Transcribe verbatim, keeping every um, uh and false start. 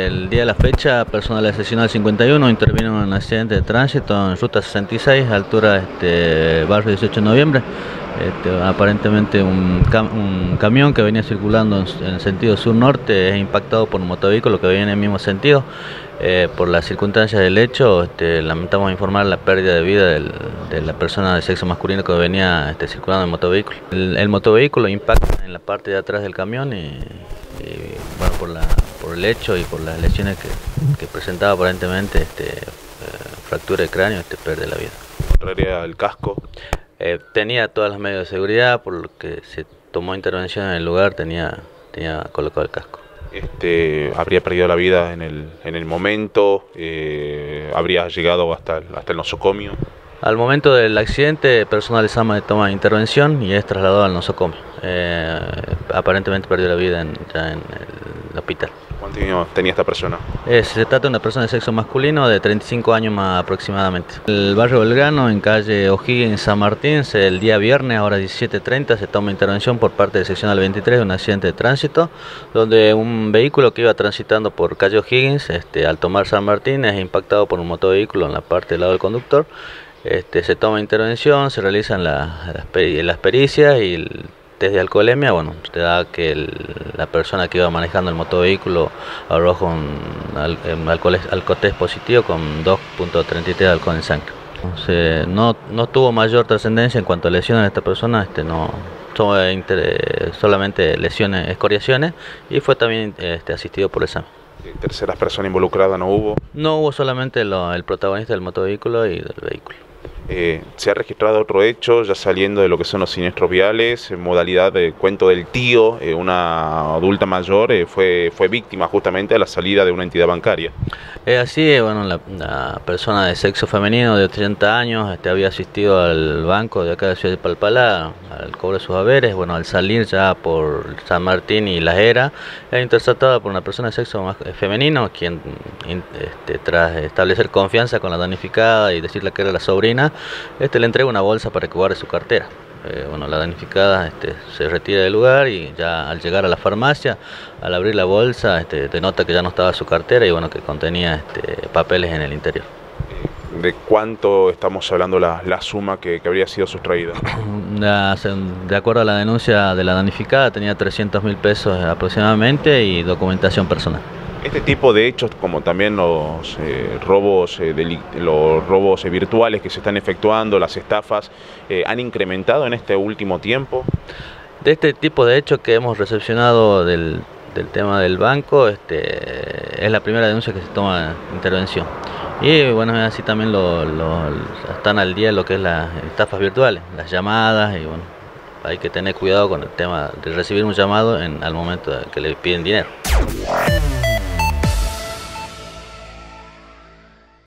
El día de la fecha, personal de seccional cincuenta y uno intervino en un accidente de tránsito en ruta sesenta y seis, altura este, barrio dieciocho de noviembre. Este, aparentemente un, cam un camión que venía circulando en, en sentido sur-norte es impactado por un motovehículo que venía en el mismo sentido. Eh, por las circunstancias del hecho, este, lamentamos informar la pérdida de vida del, de la persona de sexo masculino que venía este, circulando en el motovehículo. El, el motovehículo impacta en la parte de atrás del camión y, y bueno, por, la, por el hecho y por las lesiones que, que presentaba aparentemente, este, eh, fractura de cráneo, este, pierde la vida. ¿Encontraría el casco? Eh, tenía todas las medidas de seguridad, por lo que se tomó intervención en el lugar, tenía, tenía colocado el casco. Este, habría perdido la vida en el, en el momento, eh, habría llegado hasta el, hasta el nosocomio. Al momento del accidente, personal de SAMA toma intervención y es trasladado al nosocomio. Eh, aparentemente perdió la vida en, ya en el hospital. ¿Cuánto años tenía esta persona? Eh, se trata de una persona de sexo masculino de treinta y cinco años más aproximadamente. El barrio Belgrano, en calle O'Higgins, San Martín, el día viernes a horas diecisiete treinta se toma intervención por parte de seccional veintitrés de un accidente de tránsito, donde un vehículo que iba transitando por calle O'Higgins, este, al tomar San Martín, es impactado por un motovehículo en la parte del lado del conductor. Este, se toma intervención, se realizan la, las, peri las pericias y el test de alcoholemia. Bueno, te da que el, la persona que iba manejando el motovehículo arroja un, al, un alcohol, alcoholtest positivo con dos punto treinta y tres de alcohol en sangre. Se, no, no tuvo mayor trascendencia en cuanto a lesiones de esta persona, este, no, solamente lesiones, escoriaciones, y fue también este, asistido por examen. ¿Terceras personas involucradas no hubo? No hubo, solamente lo, el protagonista del motovehículo y del vehículo. Eh, se ha registrado otro hecho, ya saliendo de lo que son los siniestros viales, en modalidad de cuento del tío. Eh, una adulta mayor eh, fue, fue víctima justamente a la salida de una entidad bancaria. Es así, bueno, la, la persona de sexo femenino de ochenta años este, había asistido al banco de acá de Ciudad de Palpalá al cobro de sus haberes. Bueno, al salir ya por San Martín y La Era, es interceptada por una persona de sexo más, eh, femenino, quien este, tras establecer confianza con la damnificada y decirle que era la sobrina, este le entrega una bolsa para que guarde su cartera. Eh, bueno, la damnificada este, se retira del lugar y ya al llegar a la farmacia, al abrir la bolsa, este, denota que ya no estaba su cartera y bueno, que contenía este, papeles en el interior. ¿De cuánto estamos hablando la, la suma que, que habría sido sustraída? De acuerdo a la denuncia de la damnificada, tenía trescientos mil pesos aproximadamente y documentación personal. Este tipo de hechos, como también los eh, robos, eh, los robos eh, virtuales que se están efectuando, las estafas, eh, ¿han incrementado en este último tiempo? De este tipo de hechos que hemos recepcionado del, del tema del banco, este, es la primera denuncia que se toma intervención. Y bueno, así también lo, lo, están al día lo que es las estafas virtuales, las llamadas, y bueno, hay que tener cuidado con el tema de recibir un llamado en, al momento de que le piden dinero.